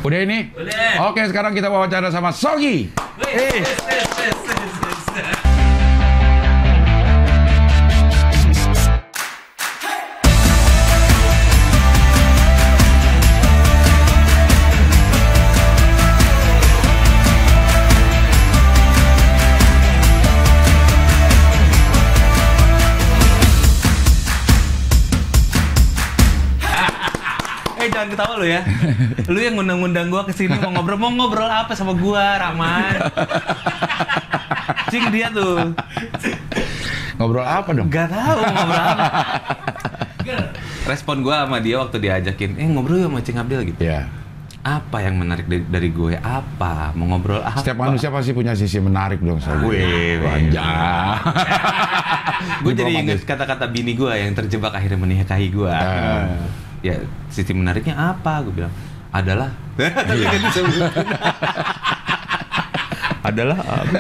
Udah ini? Udah. Oke, sekarang kita wawancara sama Sogi. Jangan ketawa lu ya. Lu yang ngundang-ngundang gua kesini mau ngobrol apa sama gua, Rahman? Cing dia tuh. Ngobrol apa dong? Gak tahu ngobrol apa. Respon gua sama dia waktu diajakin, ngobrol yuk sama Cing Abdel gitu. Ya. Apa yang menarik dari gue? Apa? Mau ngobrol apa? Setiap manusia pasti punya sisi menarik dong, Sogi. Wajah. Gue jadi inget kata-kata bini gua yang terjebak akhirnya menikahi gua. Ya, sisi menariknya apa? Gue bilang, adalah adalah apa?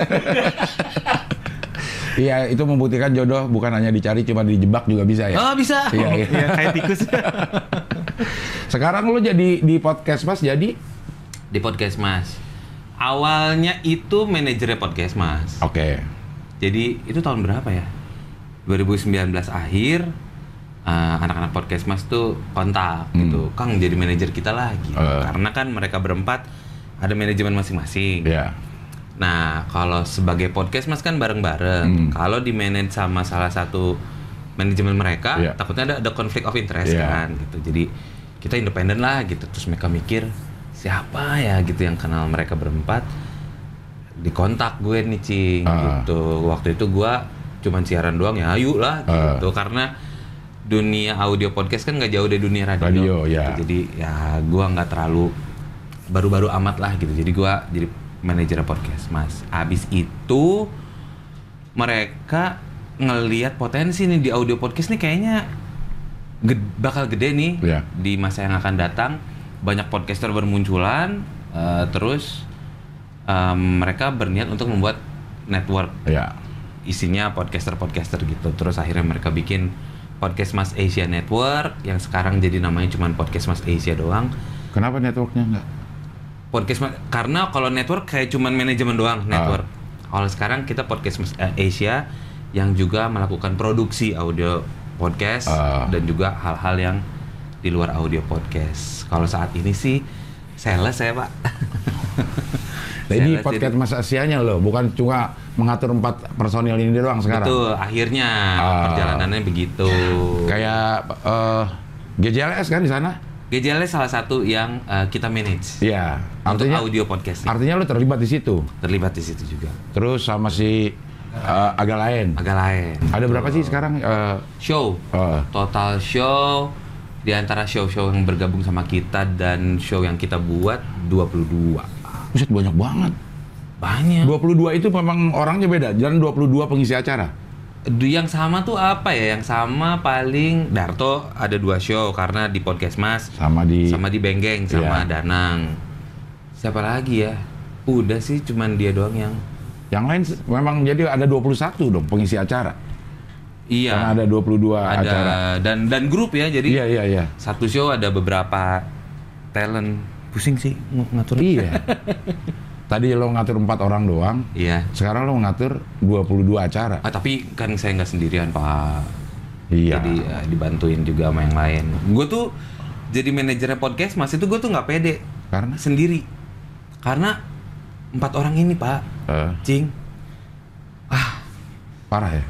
Iya, itu membuktikan jodoh bukan hanya dicari, cuma dijebak juga bisa ya? Oh, bisa. Iya, Ya, kayak tikus. Sekarang lu jadi di podcast Mas, jadi? Di podcast Mas. Awalnya itu manajernya podcast Mas. Oke. Jadi, itu tahun berapa ya? 2019 akhir. Anak-anak podcast Mas tuh kontak gitu, Kang jadi manajer kita lagi, karena kan mereka berempat ada manajemen masing-masing. Nah kalau sebagai podcast Mas kan bareng-bareng, kalau di manage sama salah satu manajemen mereka, takutnya ada konflik of interest kan gitu. Jadi kita independen lah gitu. Terus mereka mikir siapa ya gitu yang kenal mereka berempat, dikontak gue nih Cing gitu. Waktu itu gue cuman siaran doang ya, ayo lah gitu, karena dunia audio podcast kan nggak jauh dari dunia radio ya. Gitu. Jadi ya gue nggak terlalu baru-baru amat lah gitu. Jadi gue jadi manajer podcast Mas. Abis itu mereka ngelihat potensi nih di audio podcast nih, kayaknya bakal gede nih di masa yang akan datang. Banyak podcaster bermunculan, terus mereka berniat untuk membuat network isinya podcaster gitu. Terus akhirnya mereka bikin Podcast Mas Asia Network yang sekarang jadi namanya cuma Podcast Mas Asia doang. Kenapa networknya enggak? Podcast Mas, karena kalau network kayak cuma manajemen doang network. Kalau sekarang kita Podcast Mas Asia yang juga melakukan produksi audio podcast dan juga hal-hal yang di luar audio podcast. Kalau saat ini sih sales ya Pak. Jadi podcast Mas Asianya loh, bukan cuma mengatur 4 personil ini doang sekarang. Betul, akhirnya perjalanannya begitu. Kayak GJLS kan di sana? GJLS salah satu yang kita manage. Iya. Untuk Artinya audio podcast. Artinya lo terlibat di situ. Terlibat di situ juga. Terus sama si agak lain. Ada berapa sih sekarang show? Total show di antara show-show yang bergabung sama kita dan show yang kita buat 22. Buset, banyak banget. Banyak. 22 itu memang orangnya beda, dan 22 pengisi acara. Yang sama tuh apa ya? Yang sama paling Darto ada 2 show karena di podcast Mas. Sama di Benggeng sama Danang. Siapa lagi ya? Udah sih cuman dia doang yang. Yang lain memang jadi ada 21 dong pengisi acara. Iya. Karena ada 22 acara. Dan grup ya, jadi Iya. satu show ada beberapa talent. Pusing sih ngatur. Iya. Tadi lo ngatur 4 orang doang. Iya. Sekarang lo ngatur 22 acara. Tapi kan saya nggak sendirian Pak. Iya. Jadi dibantuin juga sama yang lain. Gue tuh jadi manajernya podcast Mas itu gue tuh nggak pede. Karena? Sendiri. Karena 4 orang ini Pak. Cing. Parah ya.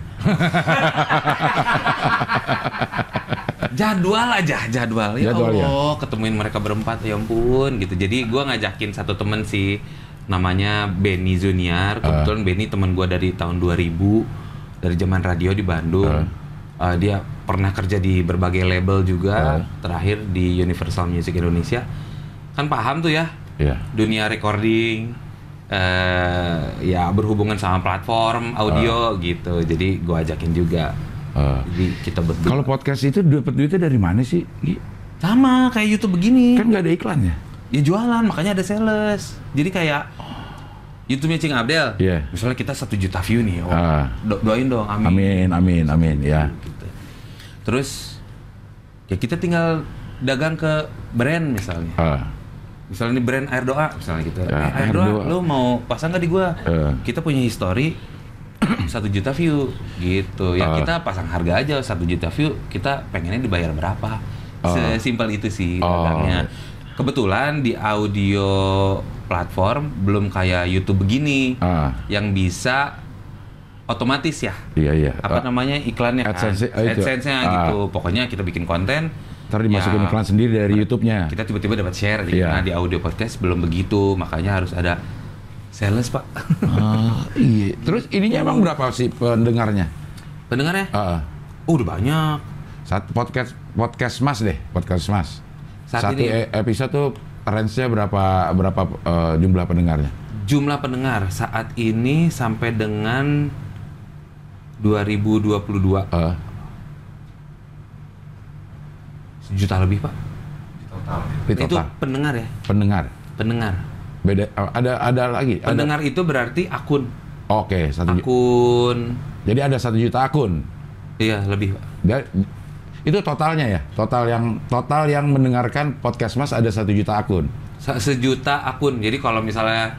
Jadwal ya Allah ya? Ketemuin mereka berempat ya ampun gitu. Jadi gue ngajakin satu temen sih, namanya Benny Zuniar. Kebetulan Benny temen gue dari tahun 2000, dari zaman radio di Bandung. Dia pernah kerja di berbagai label juga, terakhir di Universal Music Indonesia. Kan paham tuh ya dunia recording, ya berhubungan sama platform audio gitu. Jadi gue ajakin juga. Jadi kita berdua. Kalau podcast itu dapat duitnya dari mana sih? Sama kayak YouTube begini. Kan nggak ada iklannya. Ya jualan, makanya ada sales. Jadi kayak YouTube-nya Cing Abdel. Misalnya kita 1 juta view nih. Doain dong, amin. Amin ya. Gitu. Terus ya kita tinggal dagang ke brand misalnya. Misalnya nih brand air doa, misalnya gitu. Ya, Air doa, lu mau pasang nggak di gua? Kita punya history 1 juta view gitu. Ya kita pasang harga aja 1 juta view, kita pengennya dibayar berapa? Sesimpel itu sih dagangnya. Kebetulan di audio platform belum kayak YouTube begini yang bisa otomatis ya. Iya. Apa namanya iklannya kan? AdSense-nya gitu. Pokoknya kita bikin konten ntar dimasukin iklan sendiri dari YouTube-nya. Kita tiba-tiba dapat share gitu. Nah, di audio podcast belum begitu, makanya harus ada sales, Pak. Iya. Terus ininya emang berapa sih pendengarnya? Pendengarnya? Udah banyak. Podcast Mas deh, podcast Mas. Satu episode tuh range-nya berapa jumlah pendengarnya? Jumlah pendengar saat ini sampai dengan 2022. 1 juta lebih, Pak. Itu pendengar ya? Pendengar. Beda ada lagi. Pendengar itu berarti akun. Oke, akun. Jadi ada 1 juta akun. Iya, lebih, Pak. Itu totalnya ya? Total yang mendengarkan podcast Mas ada 1 juta akun. 1 juta akun. Jadi kalau misalnya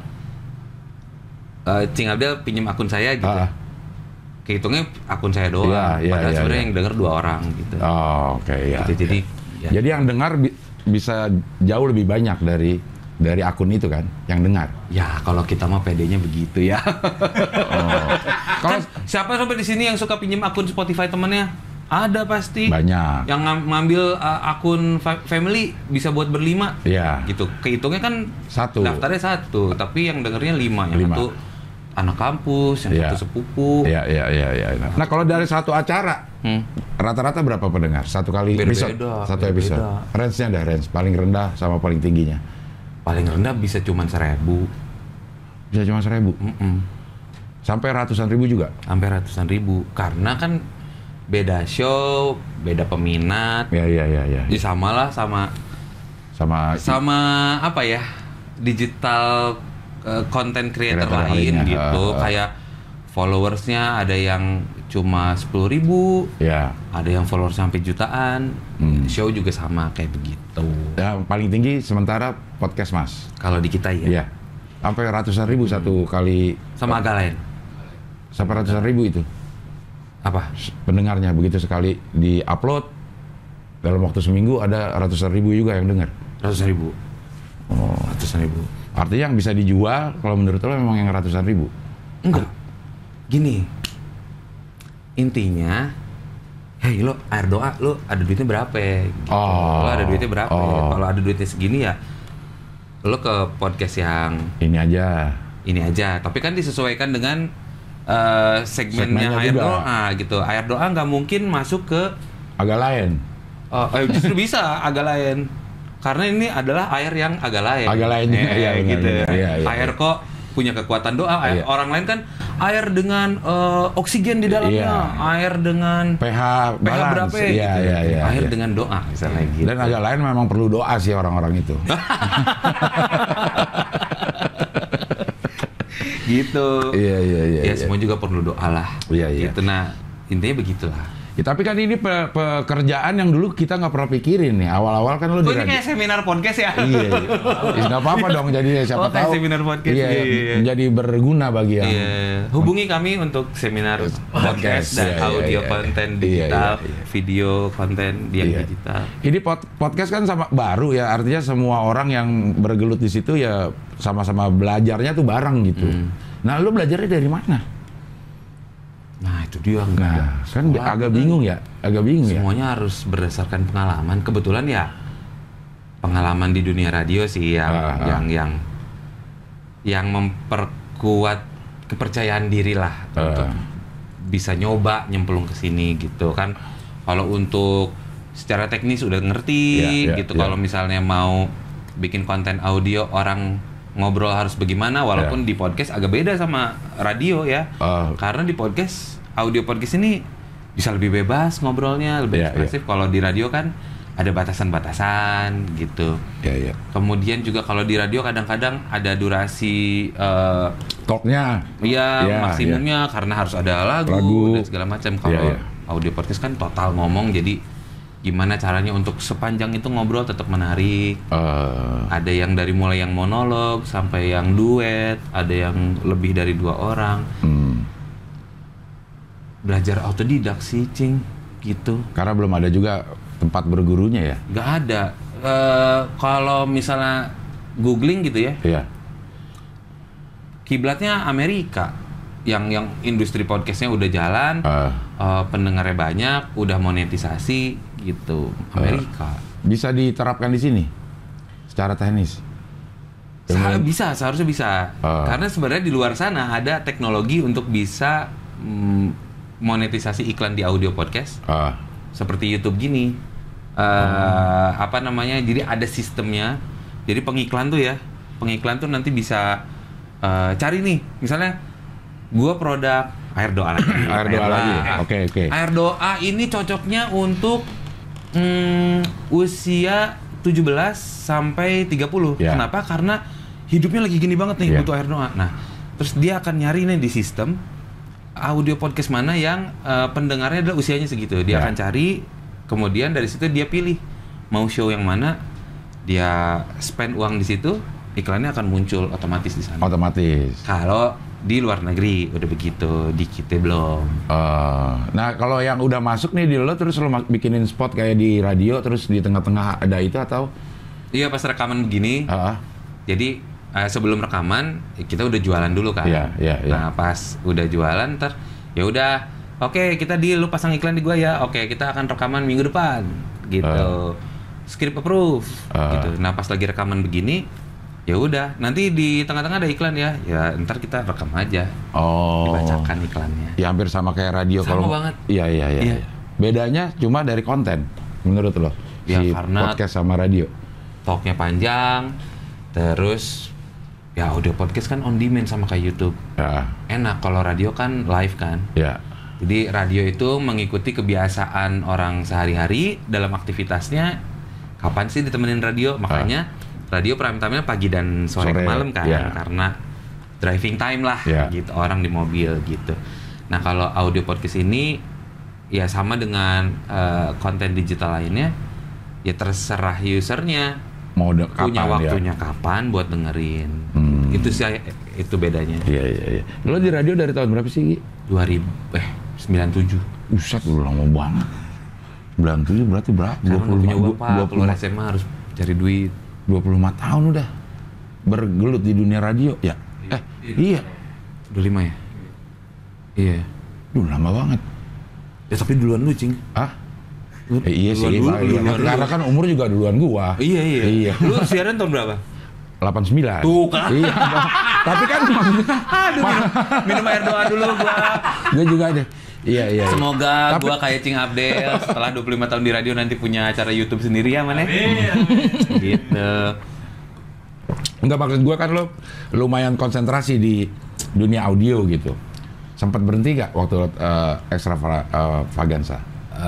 Cing Abdel pinjam akun saya gitu. Kehitungnya akun saya doang. Padahal sebenarnya yang denger 2 orang gitu. Oke. Gitu, jadi yang dengar bisa jauh lebih banyak dari akun itu kan yang dengar. Ya kalau kita mah PD-nya begitu ya. Kalau siapa sampai di sini yang suka pinjam akun Spotify temennya? Ada pasti. Banyak. Yang ngambil akun family bisa buat berlima. Iya. Gitu. Kehitungnya kan 1. Daftarnya 1, tapi yang dengernya 5. Yang 1 anak kampus, yang 1 sepupu. Iya. Nah kalau dari satu acara, rata-rata berapa pendengar? Satu kali episode? Satu episode. Range-nya ada range, paling rendah sama paling tingginya. Paling rendah bisa cuma 1.000. Bisa cuma 1.000? Sampai ratusan ribu juga? Sampai ratusan ribu, karena kan beda show, beda peminat. Iya. Ya samalah sama apa ya? Digital content creator lain gitu. Kayak followersnya ada yang cuma 10.000, ada yang followers sampai jutaan. Show juga sama kayak begitu. Yang paling tinggi sementara podcast Mas. Kalau di kita ya. Iya. Sampai ratusan ribu satu kali. Sama agak lain. Sampai ratusan ribu itu. Apa? Pendengarnya begitu sekali di-upload dalam waktu seminggu ada ratusan ribu juga yang dengar. Ratusan ribu. Ratusan ribu. Artinya yang bisa dijual kalau menurut lo memang yang ratusan ribu? Enggak. Gini. Intinya, hey lo air doa lo ada duitnya berapa ya? Gitu. Lo ada duitnya berapa ya? Kalau ada duitnya segini ya lo ke podcast yang ini aja. Tapi kan disesuaikan dengan segmennya air juga. doa gitu. Air doa nggak mungkin masuk ke agak lain. Justru bisa agak lain. Karena ini adalah air yang agak lain. Agak lain juga, iya, gitu. iya, iya. Air kok punya kekuatan doa. Iya. Orang lain kan air dengan oksigen di dalamnya, Iya. air dengan pH pH balance. berapa ya? Iya, gitu. iya, iya, Air iya. dengan doa misalnya gitu. Dan agak lain memang perlu doa sih orang-orang itu. Gitu. Iya. Ya semua juga perlu doa lah. Iya. Gitu. Nah intinya begitulah. Ya, tapi kan ini pekerjaan yang dulu kita nggak pernah pikirin nih. Awal-awal kan lu di Ini radio. kayak seminar podcast ya? Iya. Nggak apa-apa dong. Jadi siapa kayak tahu. seminar podcast. Iya. Jadi berguna bagi yang. Iya. Hubungi kami untuk seminar podcast dan Iya, audio iya. konten digital, Iya. video konten yang Iya. digital. Ini podcast kan sama baru ya. Artinya semua orang yang bergelut di situ ya sama-sama belajarnya tuh bareng gitu. Nah, lu belajarnya dari mana? Nah itu dia Nah, kan agak bingung ya. Semuanya harus berdasarkan pengalaman. Kebetulan ya pengalaman di dunia radio sih yang memperkuat kepercayaan diri lah untuk bisa nyoba nyemplung ke sini gitu kan. Kalau untuk secara teknis udah ngerti gitu. Kalau misalnya mau bikin konten audio orang ngobrol harus bagaimana, walaupun di podcast agak beda sama radio ya. Karena di podcast, audio podcast ini bisa lebih bebas ngobrolnya, lebih ekspresif. Kalau di radio kan ada batasan-batasan gitu. Iya. Kemudian juga kalau di radio kadang-kadang ada durasi Talknya. maksimumnya karena harus ada lagu dan segala macam. Kalau audio podcast kan total ngomong, jadi gimana caranya untuk sepanjang itu ngobrol tetap menarik. Ada yang dari mulai yang monolog sampai yang duet, ada yang lebih dari 2 orang. Belajar autodidak sih, Cing, gitu. Karena belum ada juga tempat bergurunya ya? Nggak ada. Kalau misalnya googling gitu ya, Iya. kiblatnya Amerika, yang industri podcastnya udah jalan, pendengarnya banyak, udah monetisasi gitu. Amerika. Bisa diterapkan di sini secara teknis? Bisa, seharusnya bisa. Karena sebenarnya di luar sana ada teknologi untuk bisa monetisasi iklan di audio podcast, seperti YouTube gini. Apa namanya? Jadi ada sistemnya. Jadi pengiklan tuh nanti bisa cari nih, misalnya gua produk air doa lagi. Air doa lagi. Oke. Air doa ini cocoknya untuk usia 17 sampai 30. Ya. Kenapa? Karena hidupnya lagi gini banget nih, Ya. butuh air doa. Nah, terus dia akan nyari nih di sistem audio podcast mana yang pendengarnya adalah usianya segitu. Dia Ya. akan cari, kemudian dari situ dia pilih mau show yang mana, dia spend uang di situ, iklannya akan muncul otomatis di sana. Otomatis. Kalau di luar negeri udah begitu, di kita belum. Nah, kalau yang udah masuk nih di lo, terus lo bikinin spot kayak di radio, terus di tengah-tengah ada itu atau? Iya, pas rekaman begini. Jadi sebelum rekaman kita udah jualan dulu kan. Iya. Nah, pas udah jualan ntar ya udah, oke, kita lu pasang iklan di gua ya. Oke, kita akan rekaman minggu depan gitu. Script approve gitu. Nah, pas lagi rekaman begini, ya udah, nanti di tengah-tengah ada iklan ya. Ya, ntar kita rekam aja. Dibacakan iklannya. Ya hampir sama kayak radio. Sama kalau banget. Iya. Bedanya cuma dari konten menurut lo. Ya, si karena podcast sama radio. Talknya panjang, terus ya audio podcast kan on demand sama kayak YouTube. Ya. Enak, kalau radio kan live kan. Ya. Jadi radio itu mengikuti kebiasaan orang sehari-hari dalam aktivitasnya. Kapan sih ditemenin radio? Makanya radio prime time-nya pagi dan sore ke malam kan. ya. Karena driving time lah gitu, orang di mobil gitu. Nah, kalau audio podcast ini ya sama dengan konten digital lainnya, ya terserah usernya Mau punya kapan, waktunya kapan buat dengerin. Itu sih, itu bedanya. Iya. Lo di radio dari tahun berapa sih, Gi? 97. Buset, udah lama banget. 97 berarti berapa? Karena nggak punya uang, Pak. Keluar SMA harus cari duit. 25 tahun udah bergelut di dunia radio ya? Iya. 25 ya? Iya. Duh, lama banget. Ya tapi duluan lu, Cing. Iya sih, duluan karena kan umur juga duluan gua. Iya. Lu siaran tahun berapa? 89. Tuh kan. Iya. Tapi kan Minum air doa dulu gua. Gua juga deh. Iya. Semoga gua kayak Cing Abdel setelah 25 tahun di radio nanti punya acara YouTube sendiri ya, Maneh. Gitu. Enggak, maksud gua kan lo lumayan konsentrasi di dunia audio gitu. Sempat berhenti nggak waktu Extravaganza?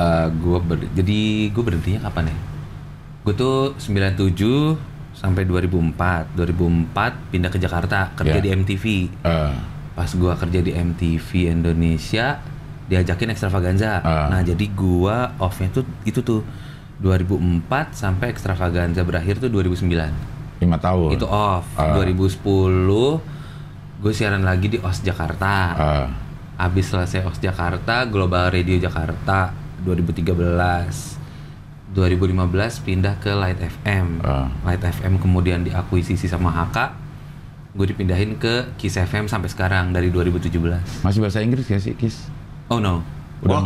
Jadi gue berhentinya kapan ya? Gue tuh 97 sampai 2004. 2004 pindah ke Jakarta, kerja di MTV. Pas gue kerja di MTV Indonesia, diajakin Extravaganza. Nah, jadi gue off-nya tuh itu tuh 2004 sampai Extravaganza berakhir tuh 2009. 5 tahun. Itu off. 2010 gue siaran lagi di OS Jakarta. Abis selesai OS Jakarta, Global Radio Jakarta 2013. 2015 pindah ke Light FM. Light FM kemudian diakuisisi sama HK. Gue dipindahin ke Kiss FM sampai sekarang dari 2017. Masih bahasa Inggris gak sih, Kiss? Oh no. Udah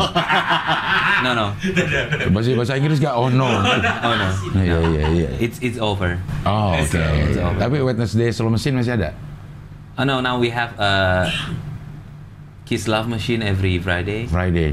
No. Masih bahasa Inggris gak? Oh no. Oh no. Iya. It's over. Oh, oke. It's over. Tapi Wednesday Slow Machine masih ada? Oh no, now we have Kiss Love Machine every Friday.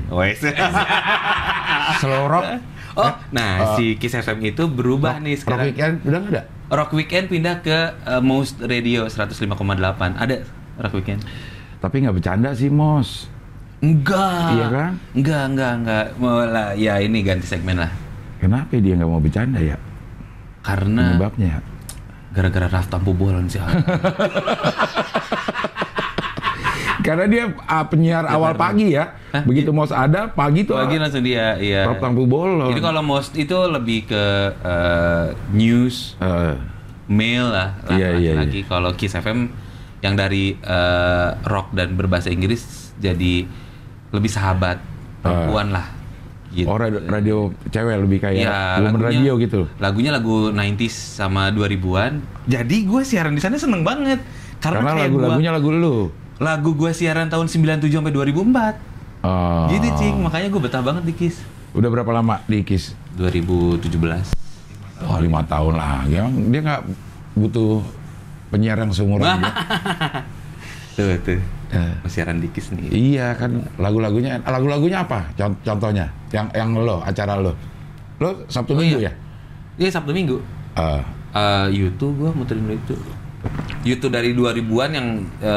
Slow Rock? Si Kiss FM itu berubah nih sekarang. Rock Weekend udah nggak ada? Rock Weekend pindah ke Most Radio 105,8. Ada Rock Weekend. Tapi nggak bercanda sih, Mos. Enggak. Iya kan? Enggak. Mau lah, ya ini ganti segmen lah. Kenapa dia nggak mau bercanda ya? Karena penyebabnya gara-gara Raf Tampu Bolon sih. Karena dia penyiar awal pagi ya. Hah? Begitu Mos ada, pagi tuh Pagi langsung dia, iya. Rob Tampu Bolon. Jadi kalau most itu lebih ke news, mail lah Iya. lagi. Kalau Kiss FM yang dari rock dan berbahasa Inggris jadi lebih sahabat perempuan lah. Gitu. Oh, radio cewek lebih kayak Ya, woman radio gitu. Lagunya lagu 90s sama 2000-an. Jadi gue siaran di sana seneng banget. Karena kayak lagu-lagunya lagu lu. Lagu gue siaran tahun 97 sampai 2004. Oh. Gitu, Cing. Makanya gue betah banget di Kiss. Udah berapa lama di Kiss? 2017. Oh, 5 tahun lah. Dia nggak butuh penyiar yang seumuran dia. Tuh. Siaran di Kiss nih. Iya kan, lagunya apa? Contohnya, yang lo, acara lo Sabtu Minggu ya? Iya, Sabtu Minggu. YouTube gua muterin YouTube dari 2000-an yang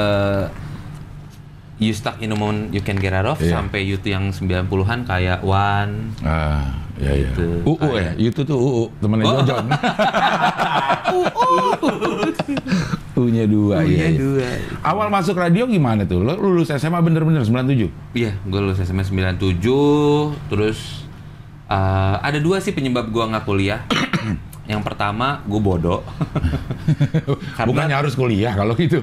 You Stuck in a Moment You Can Get Out Of, sampai YouTube yang 90-an kayak One. Iya. Gitu. Ya, YouTube tuh temennya Jojon. U-nya 2, iya. Awal masuk radio gimana tuh? Lo lulus SMA bener-bener 97? Iya, gue lulus SMA 97, terus ada 2 sih penyebab gue nggak kuliah. Yang pertama, gue bodoh. Bukannya harus kuliah kalau gitu.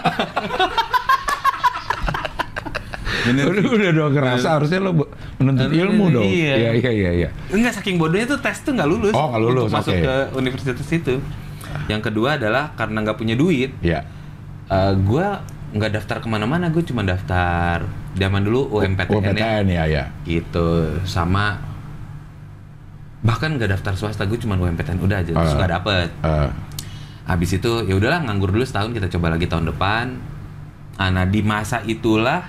Bener. Udah dong kerasa, harusnya lo menuntut ilmu dong. Iya. Enggak, saking bodohnya tuh tes tuh nggak lulus. Oh, nggak lulus, untuk masuk ke universitas itu. Yang kedua adalah karena nggak punya duit. Iya. Gue nggak daftar kemana-mana, gue cuma daftar zaman dulu UMPTN ya. Gitu, sama bahkan nggak daftar swasta, gue cuma UMPTN udah aja, terus nggak dapet. Habis itu ya udahlah, nganggur dulu setahun, kita coba lagi tahun depan. Nah di masa itulah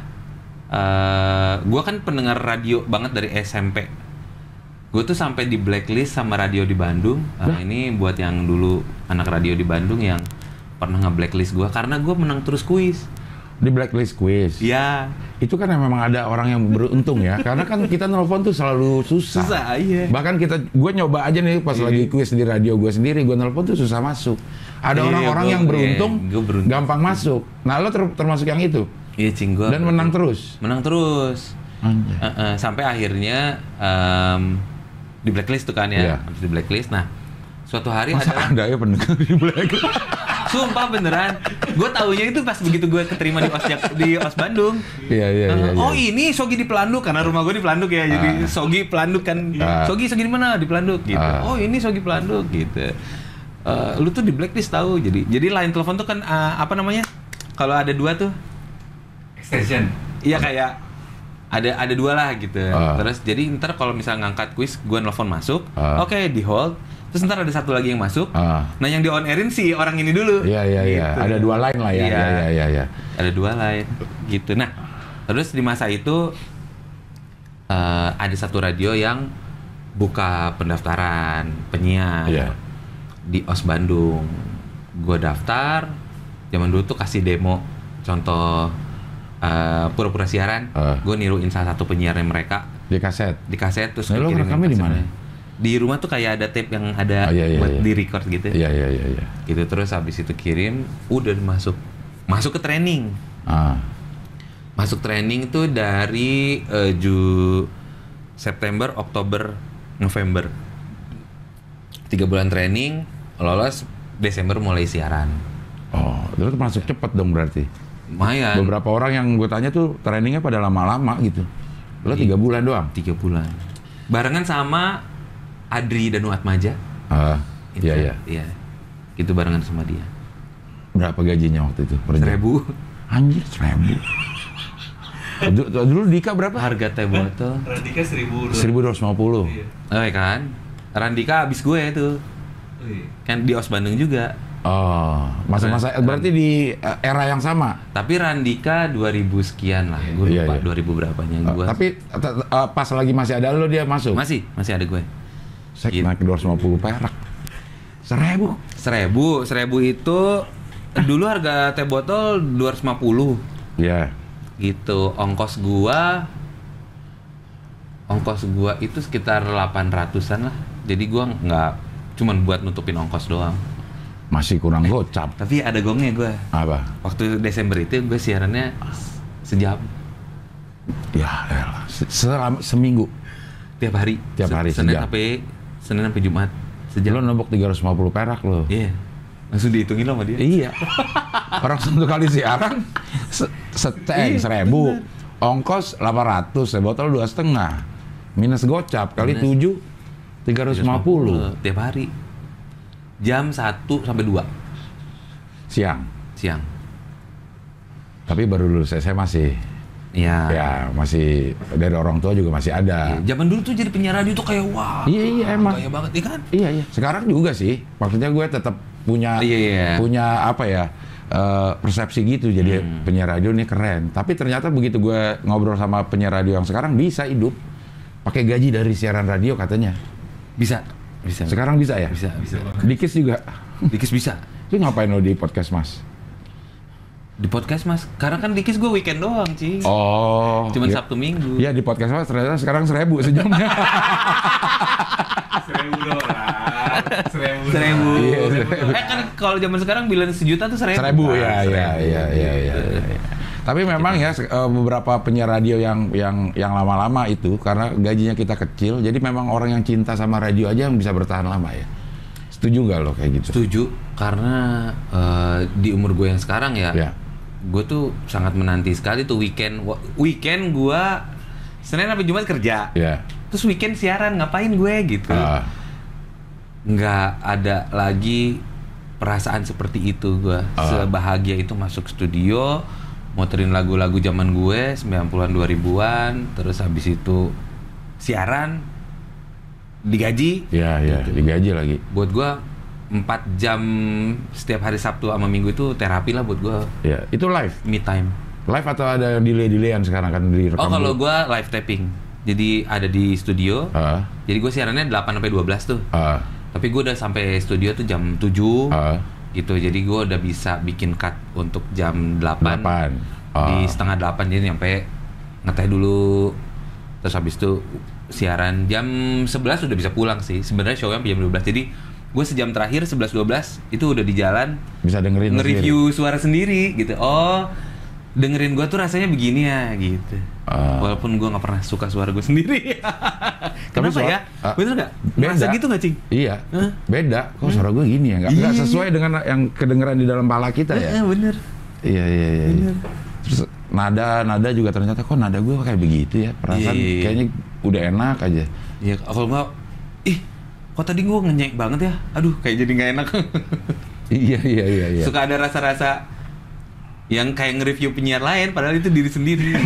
gue kan pendengar radio banget dari SMP. Gue tuh sampai di blacklist sama radio di Bandung. Ini buat yang dulu anak radio di Bandung yang pernah nge-blacklist gue karena gue menang terus kuis. Di blacklist kuis? Iya. Itu kan memang ada orang yang beruntung ya, karena kan kita nelfon tuh selalu susah. Iya. Bahkan gue nyoba aja nih pas lagi kuis di radio gue sendiri, gue nelfon tuh susah masuk. Ada orang-orang yang beruntung, gampang masuk. Nah lo termasuk yang itu? Iya, Cing, gue. Dan menang terus? Menang terus. Sampai akhirnya di blacklist tuh kan ya, habis di blacklist. Nah, suatu hari ada ya pendengar di blacklist? Sumpah beneran. Gue taunya itu pas begitu gue keterima di OS Bandung. Iya. Oh ini Sogi di Pelanduk, karena rumah gue di Pelanduk ya. Jadi Sogi Pelanduk kan. Sogi di mana? Di Pelanduk gitu. Oh ini Sogi Pelanduk gitu. Lu tuh di blacklist tahu. Jadi line telepon tuh kan apa namanya? Kalau ada 2 tuh extension. Iya, kayak ada 2 lah gitu. Terus jadi ntar kalau misalnya ngangkat kuis, gue nelfon masuk. Oke, di hold. Terus ntar ada 1 lagi yang masuk. Nah yang di on airin si orang ini dulu. Iya. Gitu. Ada 2 line lah ya. Iya. Ada 2 line gitu. Nah terus di masa itu ada 1 radio yang buka pendaftaran penyiar di OS Bandung. Gue daftar. Zaman dulu tuh kasih demo contoh pura-pura siaran. Gue niruin salah 1 penyiarnya mereka di kaset terus lo rekamnya di mana? Di rumah tuh kayak ada tape yang ada buat di record gitu. Iya. Gitu, terus habis itu kirim, udah masuk ke training. Masuk training tuh dari September, Oktober, November. 3 bulan training, lolos Desember mulai siaran. Oh, terus masuk cepet dong berarti. Lumayan. Beberapa orang yang gue tanya tuh trainingnya pada lama-lama gitu. Lo 3 bulan doang? 3 bulan. Barengan sama Adri dan Atmaja. Iya. Gitu barengan sama dia. Berapa gajinya waktu itu? 1.000. Anjir, 1.000. Dulu Dika berapa? Harga teh botol. Randika 1.250. 1.250. Iya. Oh kan? Randika abis gue itu. Kan di OS Bandung juga. Oh, masa-masa berarti di era yang sama. Tapi Randika 2000 sekian lah. Gue lupa 2000 berapanya gue. Tapi pas lagi masih ada lo dia masuk. Masih ada gue. Saya naik 250 perak. 1.000 itu dulu harga teh botol 250. Iya. Gitu. Ongkos gua itu sekitar 800-an lah. Jadi gua nggak cuman buat nutupin ongkos doang. Masih kurang gocap. Tapi ada gongnya gua. Apa? Waktu Desember itu gua siarannya Sejam. Ya elah, selama seminggu. Tiap hari. Tiap hari Senin sejam. sampai Jumat. Sejam. Lo nombok 350 perak lo. Iya. Langsung dihitungin lo sama dia. Iya. Orang satu kali siaran seteng 1.000. Ongkos 800, botol 2,5. Minus gocap kali 7 350 tiap hari. Jam 1 sampai 2 siang. Tapi baru lulus SMA sih. Iya. Ya, masih dari orang tua juga masih ada. Zaman dulu tuh jadi penyiar radio tuh kayak wah. Iya emang. Kaya banget, iya kan? Iya. Sekarang juga sih. Maksudnya gue tetap punya apa ya? Persepsi gitu. Jadi penyiar radio ini keren. Tapi ternyata begitu gue ngobrol sama penyiar radio yang sekarang bisa hidup pakai gaji dari siaran radio katanya. Bisa. Sekarang bisa ya? Bisa. Dikis juga. Dikis bisa. Itu ngapain lo di podcast, Mas? Di podcast, Mas. Karena kan Dikis gue weekend doang, Cing. Oh. Cuman ya. Sabtu Minggu. Iya, di podcast Mas ternyata sekarang 1.000 sejamnya. $1.000. 1.000. Iya, Kan kalau zaman sekarang bilang sejuta tuh 1.000. 1.000 ya. Tapi memang ya beberapa penyiar radio yang lama-lama itu karena gajinya kita kecil, jadi memang orang yang cinta sama radio aja yang bisa bertahan lama ya. Setuju nggak lo kayak gitu? Setuju, karena di umur gue yang sekarang ya. Gue tuh sangat menanti sekali tuh weekend gue Senin sampai Jumat kerja. Terus weekend siaran, ngapain gue gitu. Nggak ada lagi perasaan seperti itu gue. Sebahagia itu masuk studio, muterin lagu-lagu zaman gue 90-an 2000-an, terus habis itu siaran digaji. Iya, digaji lagi. Buat gue 4 jam setiap hari Sabtu sama Minggu itu terapi lah buat gue. Iya, itu live? Me time. Live atau ada delay-delayan sekarang kan direkam? Oh, kalau gue live taping. Jadi ada di studio. Jadi gue siarannya 8 sampai 12 tuh. Tapi gue udah sampai studio tuh jam 7. Gitu. Jadi gue udah bisa bikin cut untuk jam 8. Di setengah 8 jadi nyampe ngeteh dulu. Terus habis itu siaran jam 11 udah bisa pulang sih. Sebenarnya show-nya jam 12. Jadi gue sejam terakhir 11-12 itu udah di jalan bisa dengerin nge-review suara sendiri gitu. Oh, dengerin gue tuh rasanya begini ya gitu. Walaupun gue nggak pernah suka suara gue sendiri. Kenapa ya? Bener nggak? Merasa gitu nggak, Cing? Iya. Beda. Kok suara gue gini ya? Nggak sesuai dengan yang kedengeran di dalam kepala kita ya? Bener. Iya. Bener. Terus nada juga ternyata kok nada gue kayak begitu ya? Perasaan kayaknya udah enak aja. Iya. Kalau nggak, kok tadi gue ngenyek banget ya? Aduh, kayak jadi nggak enak. Iya. Suka ada rasa-rasa yang kayak nge-review penyiar lain, padahal itu diri sendiri.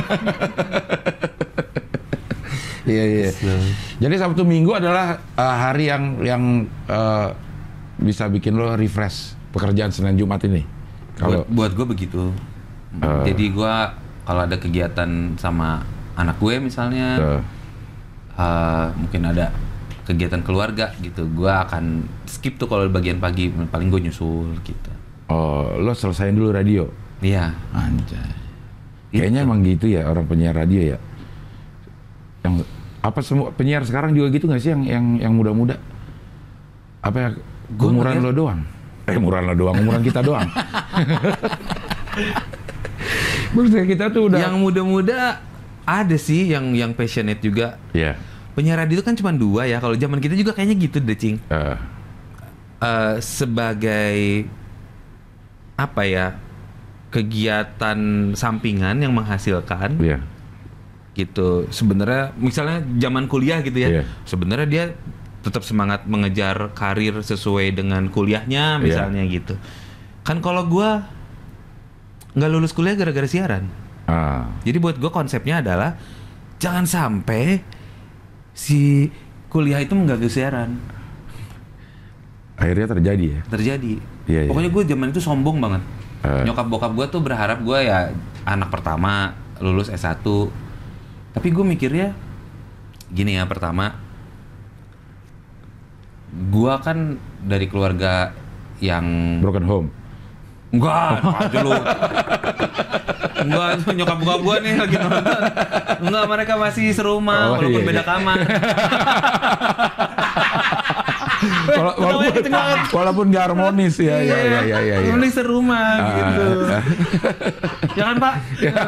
Iya. Jadi Sabtu Minggu adalah hari yang bisa bikin lo refresh pekerjaan Senin Jumat ini. Kalau buat gue begitu. Jadi gue kalau ada kegiatan sama anak gue misalnya, mungkin ada kegiatan keluarga gitu, gue akan skip tuh kalau bagian pagi, paling gue nyusul gitu. Oh, lo selesain dulu radio? Iya. Anjay. Kayaknya emang gitu ya orang penyiar radio ya. Yang apa semua penyiar sekarang juga gitu nggak sih yang muda-muda? Apa ya? Umuran lo doang? Umuran lo doang, umuran kita doang. Maksudnya kita tuh udah. Yang muda-muda ada sih yang passionate juga. Iya. Penyiar radio itu kan cuma 2 ya. Kalau zaman kita juga kayaknya gitu deh, Cing. Sebagai apa ya, kegiatan sampingan yang menghasilkan. Iya. Gitu. Sebenarnya misalnya zaman kuliah gitu ya. Sebenarnya dia tetap semangat mengejar karir sesuai dengan kuliahnya misalnya gitu. Kan kalau gua nggak lulus kuliah gara-gara siaran. Jadi buat gua konsepnya adalah jangan sampai si kuliah itu mengganggu siaran. Akhirnya terjadi ya? Terjadi. Iya. Pokoknya gue zaman itu sombong banget. Nyokap bokap gue tuh berharap gue ya anak pertama lulus S1. Tapi gue mikirnya gini ya, pertama gue kan dari keluarga yang broken home. Enggak, aja lu. Enggak, nyokap bokap gue nih lagi nonton. Enggak, mereka masih serumah walaupun beda kamar. Walaupun nggak harmonis ya. Harmonis serumah gitu. Jangan Pak.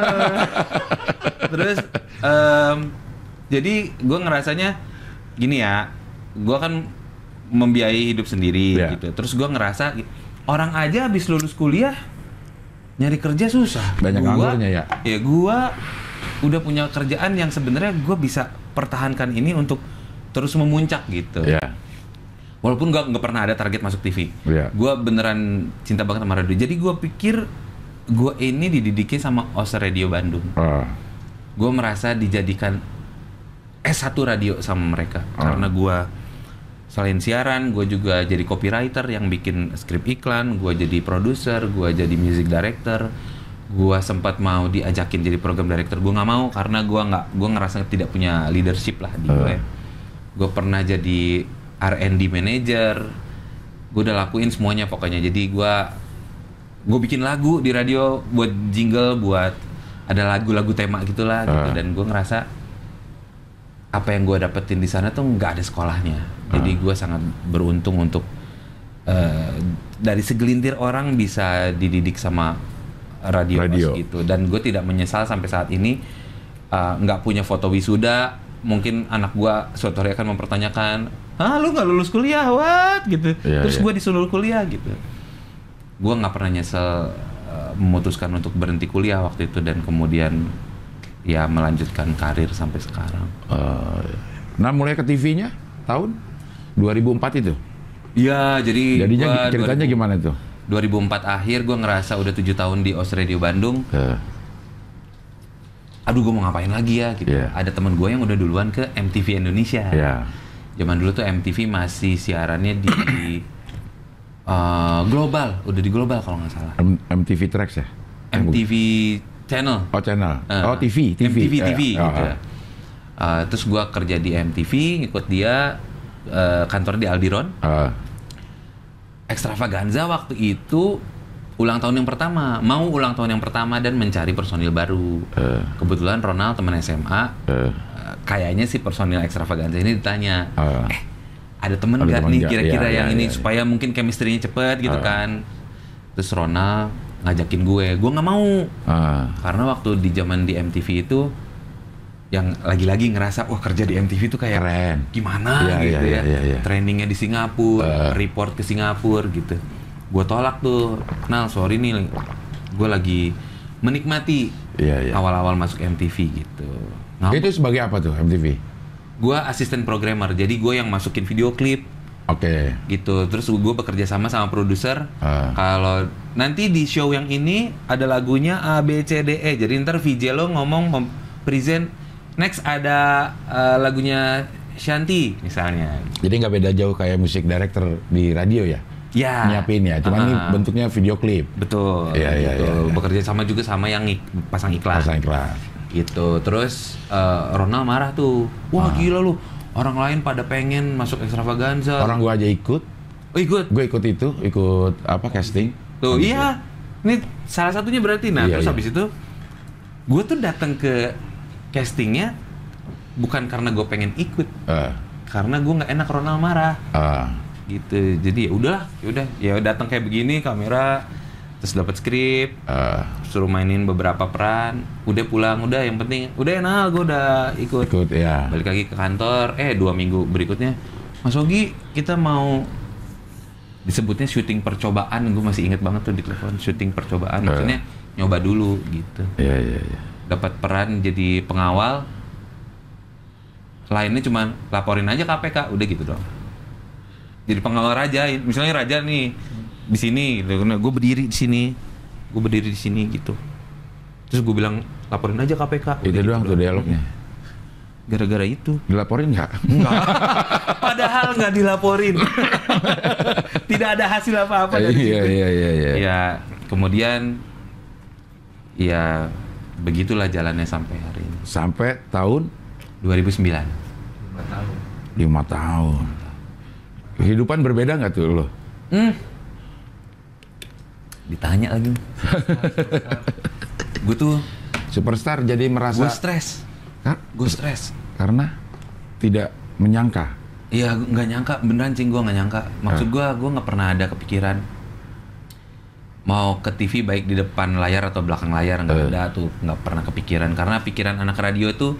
Terus jadi gue ngerasanya gini ya, gue kan membiayai hidup sendiri gitu. Terus gue ngerasa orang aja habis lulus kuliah nyari kerja susah. Banyak nganggurnya ya. Ya gue udah punya kerjaan yang sebenarnya gue bisa pertahankan ini untuk terus memuncak gitu. Walaupun gue nggak pernah ada target masuk TV. Gue beneran cinta banget sama radio. Jadi gue pikir gue ini dididikin sama OS Radio Bandung. Gue merasa dijadikan S1 radio sama mereka. Karena gue selain siaran, gue juga jadi copywriter yang bikin skrip iklan, gue jadi produser, gue jadi music director, gue sempat mau diajakin jadi program director, gue nggak mau karena gue ngerasa tidak punya leadership lah di gue. Gue pernah jadi R&D manager, gue udah lakuin semuanya pokoknya. Jadi gue bikin lagu di radio, buat jingle, buat ada lagu-lagu tema gitulah gitu. Dan gue ngerasa apa yang gue dapetin di sana tuh nggak ada sekolahnya. Jadi gue sangat beruntung untuk dari segelintir orang bisa dididik sama radio. Gitu. Dan gue tidak menyesal sampai saat ini nggak punya foto wisuda. Mungkin anak gue suatu hari akan mempertanyakan, lu nggak lulus kuliah, what? Gitu. Terus gue disuruh kuliah gitu. Gue nggak pernah nyesel memutuskan untuk berhenti kuliah waktu itu dan kemudian ya melanjutkan karir sampai sekarang. Nah mulai ke TV-nya tahun 2004 itu? Iya, jadinya ceritanya gimana itu? 2004 akhir gue ngerasa udah 7 tahun di OS Radio Bandung. Aduh gue mau ngapain lagi ya gitu. Ada temen gue yang udah duluan ke MTV Indonesia. Zaman dulu tuh MTV masih siarannya di global, udah di global kalau nggak salah. MTV Tracks ya? MTV Channel. Oh channel. TV. MTV gitu. Terus gue kerja di MTV, ngikut dia kantor di Aldiron. Extravaganza waktu itu ulang tahun yang pertama dan mencari personil baru. Kebetulan Ronald teman SMA. Kayaknya si personil Extravaganza ini ditanya, ada temen gak nih kira-kira yang ini supaya mungkin chemistry-nya cepet gitu kan. Terus Ronald ngajakin gue nggak mau. Karena waktu di zaman di MTV itu yang lagi-lagi ngerasa wah kerja di MTV itu kayak keren, gimana gitu ya. Trainingnya di Singapura, report ke Singapura gitu. Gue tolak tuh, sorry nih, gue lagi menikmati awal-awal masuk MTV gitu. Itu sebagai apa tuh MTV? Gue asisten programmer, jadi gue yang masukin video klip. Gitu. Terus gue bekerja sama produser. Kalau nanti di show yang ini ada lagunya A, B, C, D, E. Jadi ntar VJ lo ngomong present. Next ada lagunya Shanti misalnya. Jadi nggak beda jauh kayak musik director di radio ya? Nyiapin ya. Cuman ini bentuknya video klip. Betul. Betul. Bekerja sama juga sama yang pasang iklan. Gitu. Terus Ronald marah tuh. Wah gila lu. Orang lain pada pengen masuk Extravaganza. Orang gua aja ikut. Oh ikut? Gue ikut casting. Tuh iya. Ini salah satunya berarti. Nah terus habis itu gue tuh datang ke castingnya bukan karena gue pengen ikut. Karena gue nggak enak Ronald marah. Gitu. Jadi ya datang kayak begini kamera. Terus dapat skrip, suruh mainin beberapa peran, udah pulang, udah yang penting, udah enak, gue udah ikut balik lagi ke kantor, 2 minggu berikutnya, Mas Ogi, kita mau disebutnya syuting percobaan, gue masih inget banget tuh di telepon, syuting percobaan, maksudnya nyoba dulu gitu. Dapat peran jadi pengawal, lainnya cuma laporin aja KPK, udah gitu doang. Jadi pengawal raja, misalnya raja nih. Di sini, gue berdiri di sini gitu. Terus gue bilang laporin aja KPK. Itu doang tuh dialognya. Gara-gara itu. Dilaporin nggak? Enggak. Padahal nggak dilaporin. Tidak ada hasil apa-apa dari situ. Ya, kemudian ya begitulah jalannya sampai hari ini. Sampai tahun 2009. 5 tahun. Kehidupan berbeda nggak tuh lo? Ditanya lagi. Gue tuh superstar jadi merasa gue stres. Gue stres karena tidak menyangka Iya, nggak nyangka, beneran Cing, gue nggak nyangka. Maksud gue nggak pernah ada kepikiran mau ke TV baik di depan layar atau belakang layar, nggak ada tuh, nggak pernah kepikiran. Karena pikiran anak radio tuh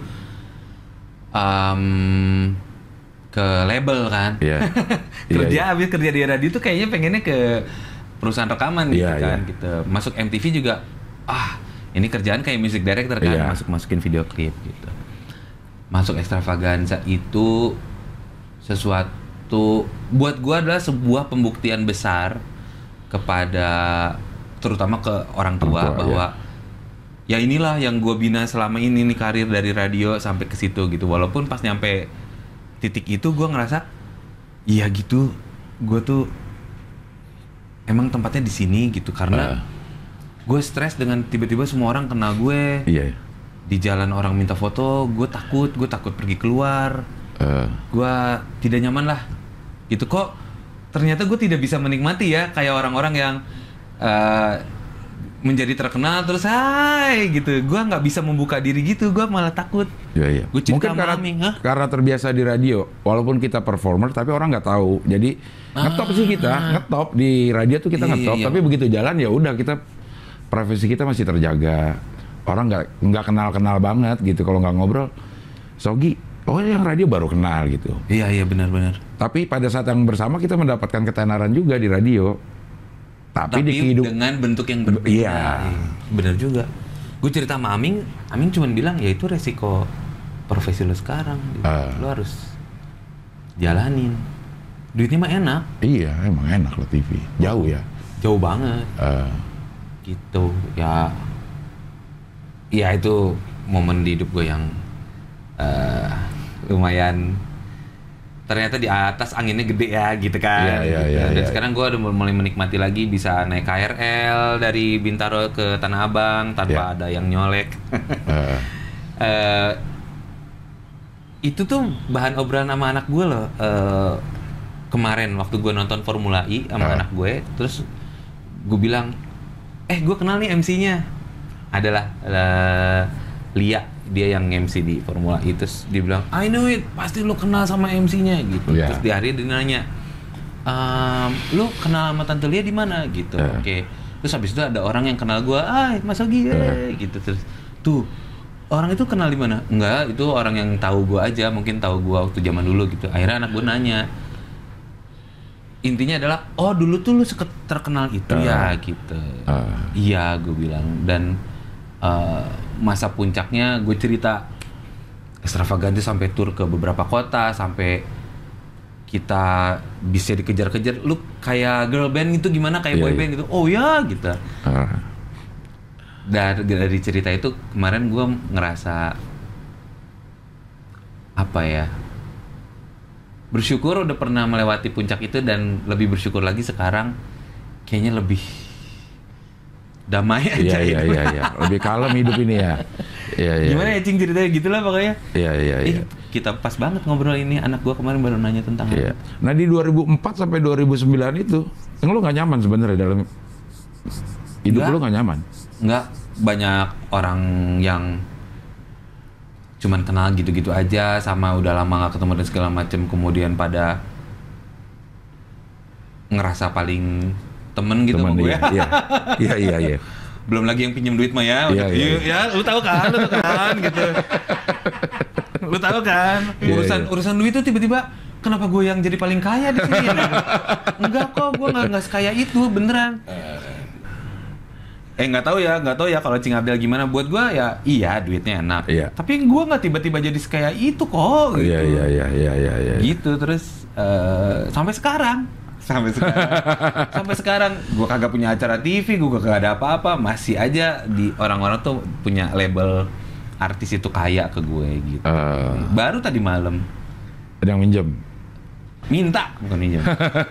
ke label kan. Iya. Habis kerja di radio tuh kayaknya pengennya ke perusahaan rekaman gitu kan. Gitu. Masuk MTV juga, ini kerjaan kayak music director kan, masukin video klip gitu. Masuk Extravaganza itu sesuatu buat gua adalah sebuah pembuktian besar kepada terutama ke orang tua bahwa ya inilah yang gua bina selama ini nih, karir dari radio sampai ke situ gitu. Walaupun pas nyampe titik itu gua ngerasa iya gitu, gua tuh emang tempatnya di sini gitu, karena gue stres dengan tiba-tiba semua orang kenal gue. Di jalan orang minta foto, gue takut pergi keluar. Gue tidak nyaman lah gitu. Kok ternyata gue tidak bisa menikmati ya kayak orang-orang yang menjadi terkenal terus hai gitu. Gue nggak bisa membuka diri gitu, gue malah takut. Gua mungkin karena terbiasa di radio, walaupun kita performer tapi orang nggak tahu. Jadi ngetop sih kita, ngetop di radio tuh kita ngetop. Tapi begitu jalan ya udah, kita profesi kita masih terjaga. Orang nggak kenal banget gitu kalau nggak ngobrol. Sogi, yang radio baru kenal gitu. Iya benar. Tapi pada saat yang bersama kita mendapatkan ketenaran juga di radio. Tapi dengan bentuk yang berbeda. Iya. Benar juga. Gue cerita sama Aming cuma bilang ya itu resiko profesi lo sekarang. Gitu. Lo harus jalanin. Duitnya mah enak. Iya, emang enak lo TV. Jauh ya. Jauh banget. Gitu ya. Ya itu momen di hidup gue yang lumayan, ternyata di atas anginnya gede ya gitu kan. Dan sekarang gue udah mulai menikmati lagi bisa naik KRL dari Bintaro ke Tanah Abang tanpa ada yang nyolek. Itu tuh bahan obrolan sama anak gue loh. Kemarin waktu gue nonton Formula E sama anak gue, terus gue bilang, gue kenal nih MC-nya. Adalah Lia, dia yang MC di Formula E. Terus dia bilang, I know it, pasti lo kenal sama MC-nya gitu. Terus di hari dia nanya, lo kenal sama Tante Lia di mana gitu. Oke. Terus habis itu ada orang yang kenal gue, Mas Ogi gitu. Terus tuh orang itu kenal di mana? Enggak, itu orang yang tahu gue aja, mungkin tahu gue waktu zaman dulu gitu. Akhirnya anak gue nanya, intinya adalah, dulu tuh lu terkenal itu ya gitu. Iya, gue bilang. Dan masa puncaknya gue cerita Extravaganza sampai tur ke beberapa kota, sampai kita bisa dikejar-kejar. Lu kayak girl band gitu gimana, kayak boy band gitu. Oh ya gitu. Dari cerita itu kemarin gue ngerasa apa ya, bersyukur udah pernah melewati puncak itu, dan lebih bersyukur lagi sekarang kayaknya lebih damai aja. Iya. Lebih kalem hidup ini ya. Gimana ya Cing ceritanya gitulah pokoknya. Iya. Kita pas banget ngobrol ini, anak gua kemarin baru nanya tentang itu. Nah di 2004 sampai 2009 itu, lu nggak nyaman sebenarnya dalam hidup lu nggak nyaman? Nggak, banyak orang yang cuman kenal gitu-gitu aja, sama udah lama nggak ketemu dan segala macam, kemudian pada ngerasa paling temen gitu sama gue. Iya. Belum lagi yang pinjam duit mah ya. Ya, lu tahu kan gitu. Lu tahu kan, urusan duit itu tiba-tiba kenapa gue yang jadi paling kaya di sini? Enggak kok, gue nggak sekaya itu beneran. Nggak tahu ya kalau Cing Abdel gimana. Buat gue ya iya duitnya enak. Tapi gue nggak tiba-tiba jadi sekaya itu kok. Gitu. Iya. Gitu terus sampai sekarang gue kagak punya acara TV, gue kagak ada apa-apa, masih aja di orang-orang tuh punya label artis itu kaya ke gue gitu. Baru tadi malam ada yang minta, bukan minjem.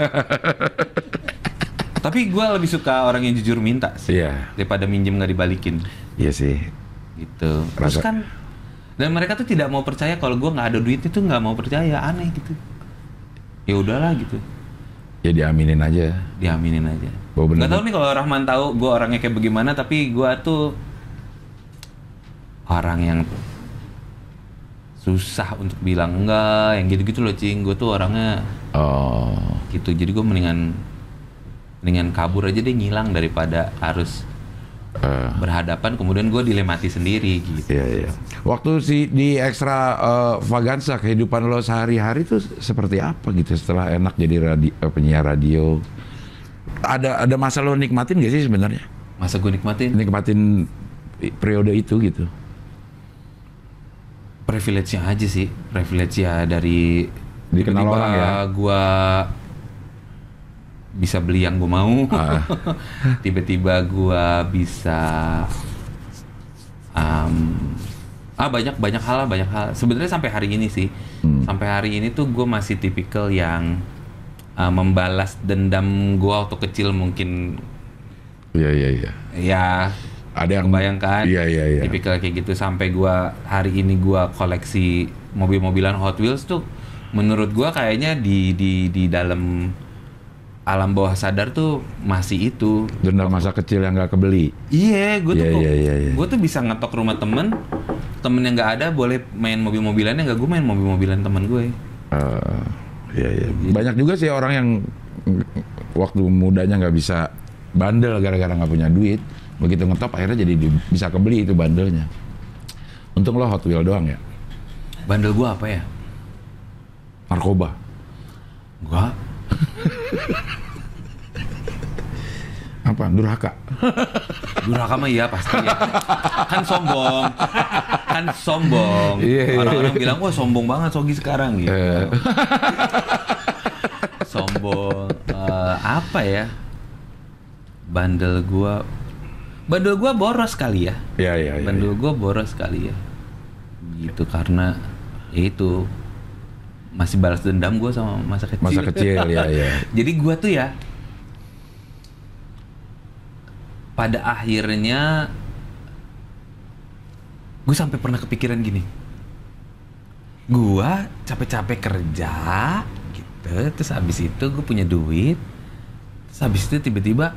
Tapi gue lebih suka orang yang jujur minta sih, daripada minjem nggak dibalikin. Iya sih. Gitu. Terus kan, dan mereka tuh tidak mau percaya kalau gue nggak ada duit, itu nggak mau percaya, aneh gitu. Ya udahlah gitu. Ya diaminin aja. Nggak tahu nih kalau Rahman tahu gue orangnya kayak bagaimana, tapi gue tuh orang yang susah untuk bilang enggak, yang gitu-gitu loh Cing. Gue tuh orangnya gitu, jadi gue mendingan kabur aja deh, ngilang daripada harus berhadapan kemudian gue dilemati sendiri gitu. Iya. Waktu di Extra Vaganza, kehidupan lo sehari-hari tuh seperti apa gitu setelah enak jadi penyiar radio? Ada masa lo nikmatin gak sih sebenarnya? Masa gue nikmatin periode itu gitu. Privilege-nya aja sih, privilege ya dari dikenal orang ya. Gue bisa beli yang gue mau, tiba-tiba gue bisa banyak hal. Sebenarnya sampai hari ini sih, sampai hari ini tuh gue masih tipikal yang membalas dendam gue waktu kecil mungkin. Iya. Ya. Ada yang bayangkan, iya. tipikal kayak gitu. Sampai hari ini gue koleksi mobil-mobilan Hot Wheels tuh, menurut gue kayaknya di dalam alam bawah sadar tuh masih itu dendam masa kecil yang nggak kebeli. Iya, gue tuh Iya. Gue tuh bisa ngetok rumah temen yang nggak ada boleh main mobil-mobilannya, nggak, gue main mobil-mobilan temen gue. Iya. Banyak juga sih orang yang waktu mudanya nggak bisa bandel gara-gara nggak punya duit. Begitu ngetop akhirnya jadi bisa kebeli itu bandelnya. Untung lo Hot Wheels doang ya. Bandel gua apa ya? Narkoba. Gua apa? Durhaka. Durhaka mah iya pasti ya. Kan sombong. Iya. Orang-orang bilang, wah sombong banget Sogi sekarang gitu. Sombong. Apa ya? Bandel gua boros kali ya. Iya. Bandel gua boros kali ya. Gitu, karena ya itu masih balas dendam gua sama masa kecil. Masa kecil ya. Jadi gua tuh ya pada akhirnya gue sampai pernah kepikiran gini. Gua capek-capek kerja gitu, terus habis itu gue punya duit. Terus habis itu tiba-tiba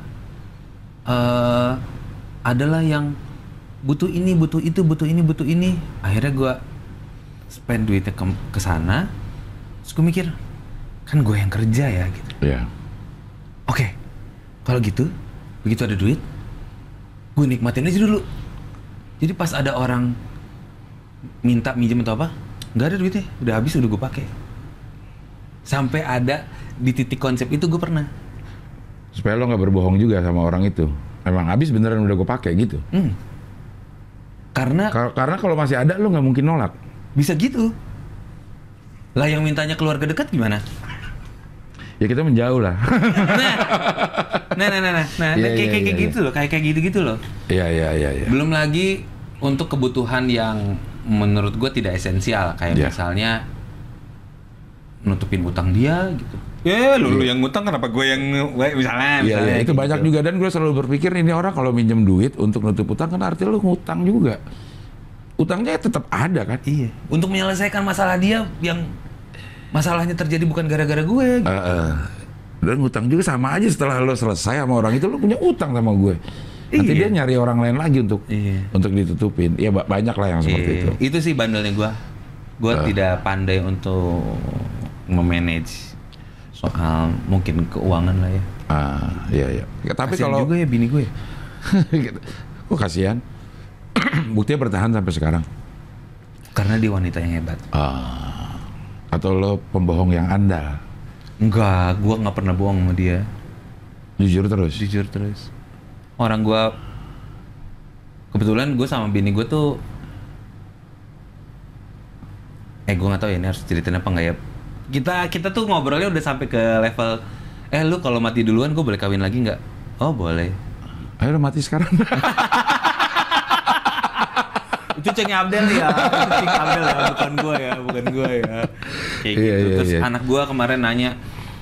adalah yang butuh ini, butuh itu, butuh ini. Akhirnya gue spend duitnya ke sana. Terus gue mikir, kan gue yang kerja ya gitu. Iya. Oke, kalau gitu, begitu ada duit, gue nikmatin aja dulu. Jadi pas ada orang minta minjem atau apa, nggak ada duitnya, udah habis, udah gue pakai. Sampai ada di titik konsep itu gue pernah. Supaya lo nggak berbohong juga sama orang itu. Emang habis beneran udah gue pakai gitu. Karena kalau masih ada lo nggak mungkin nolak. Bisa gitu. Lah yang mintanya keluarga dekat gimana? Ya kita menjauh lah. Nah, kayak gitu loh, kayak gitu loh. Iya. Belum lagi untuk kebutuhan yang menurut gue tidak esensial, kayak misalnya nutupin utang dia gitu. Lu yang ngutang, kenapa gue yang misalnya itu gitu. Banyak juga, dan gue selalu berpikir ini orang kalau minjem duit untuk nutup utang kan artinya lu ngutang juga. Utangnya tetap ada kan? Iya. Untuk menyelesaikan masalah dia yang masalahnya terjadi bukan gara-gara gue. Gitu. Dan ngutang juga sama aja, setelah lo selesai sama orang itu lo punya utang sama gue. Nanti dia nyari orang lain lagi untuk ditutupin. Ya banyak lah yang seperti itu. Itu sih bandelnya gue. Gue tidak pandai untuk memanage soal mungkin keuangan lah ya. Iya. Tapi kalau juga ya bini gue. Kok kasihan? Buktinya bertahan sampai sekarang. Karena dia wanita yang hebat. Atau lo pembohong yang andal? Enggak, gue nggak pernah bohong sama dia. Jujur terus. Orang gue kebetulan gue sama bini gue tuh, gue nggak tahu ya ini harus ceritain apa nggak ya. Kita tuh ngobrolnya udah sampai ke level, lu kalau mati duluan gue boleh kawin lagi nggak? Oh boleh. Ayo lo mati sekarang. Itu Ceng Abdel ya, bukan gue ya. Kayak gitu. Terus anak gue kemarin nanya,